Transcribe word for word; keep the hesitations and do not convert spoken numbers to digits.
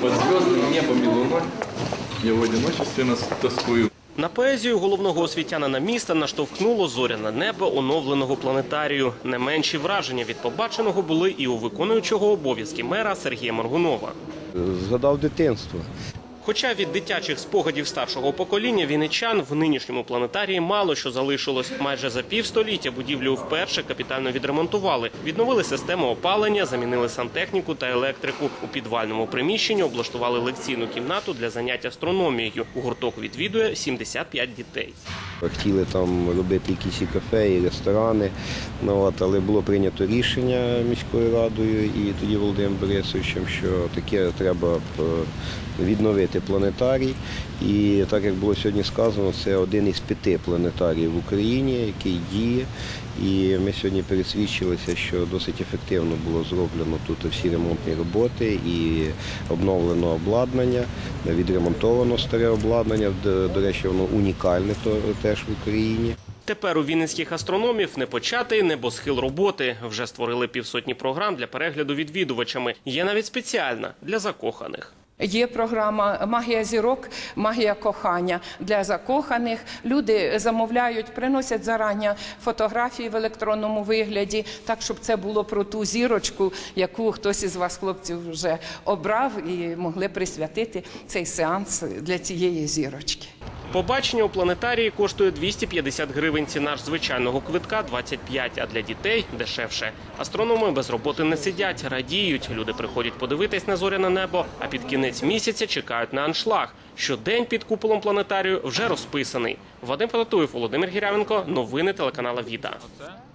Под звездным небом и луной я в одиночестве нас тоскую. На поезію головного освітянина міста наштовхнуло зоряне небо оновленого планетарію. Не менші враження від побаченого були і у виконуючого обов'язки мера Сергія Моргунова. Згадав дитинство. Хоча від дитячих спогадів старшого покоління вінничан в нинішньому планетарії мало що залишилось. Майже за півстоліття будівлю вперше капітально відремонтували. Відновили систему опалення, замінили сантехніку та електрику. У підвальному приміщенні облаштували лекційну кімнату для занять астрономією. Гурток відвідує сімдесят п'ять дітей. Хотіли там робити якісь і кафе, і ресторани, ну, от, але було прийнято рішення міською радою і тоді Володимиром Борисовичем, що таке треба відновити планетарій. І так, як було сьогодні сказано, це один із п'яти планетаріїв в Україні, який діє. І ми сьогодні пересвідчилися, що досить ефективно було зроблено тут всі ремонтні роботи і обновлено обладнання, відремонтовано старе обладнання, до речі, воно унікальне теж в Україні. Тепер у вінницьких астрономів не початий небосхил роботи. Вже створили півсотні програм для перегляду відвідувачами. Є навіть спеціальна для закоханих. Є програма «Магія зірок», «Магія кохання» для закоханих. Люди замовляють, приносять зарані фотографії в електронному вигляді, так, щоб це було про ту зірочку, яку хтось із вас, хлопців, вже обрав і могли присвятити цей сеанс для цієї зірочки. Побачення у планетарії коштує двісті п'ятдесят гривень, ціна ж звичайного квитка – двадцять п'ять, а для дітей – дешевше. Астрономи без роботи не сидять, радіють. Люди приходять подивитись на зоряне небо, а під кінець місяця чекають на аншлаг. Щодень під куполом планетарію вже розписаний. Вадим Потатуєв, Володимир Гірявенко. Новини телеканалу «Віта».